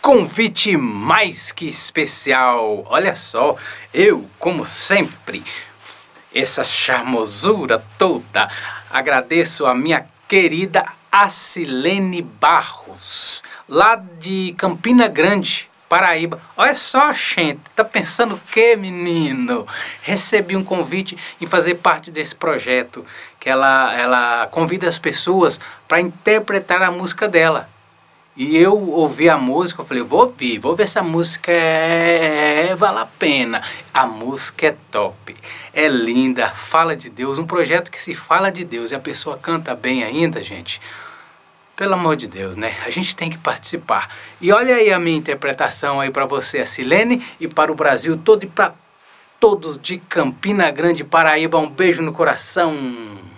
convite mais que especial. Olha só, eu, como sempre, essa charmosura toda, agradeço a minha querida Acilene Barros, lá de Campina Grande, Paraíba. Olha só, gente, tá pensando o que, menino? Recebi um convite em fazer parte desse projeto, que ela convida as pessoas para interpretar a música dela. E eu ouvi a música, eu falei, vou ver se a música vale a pena. A música é top, é linda, fala de Deus, um projeto que se fala de Deus e a pessoa canta bem ainda, gente. Pelo amor de Deus, né? A gente tem que participar. E olha aí a minha interpretação aí para você, Acilene, e para o Brasil todo e para todos de Campina Grande, Paraíba. Um beijo no coração.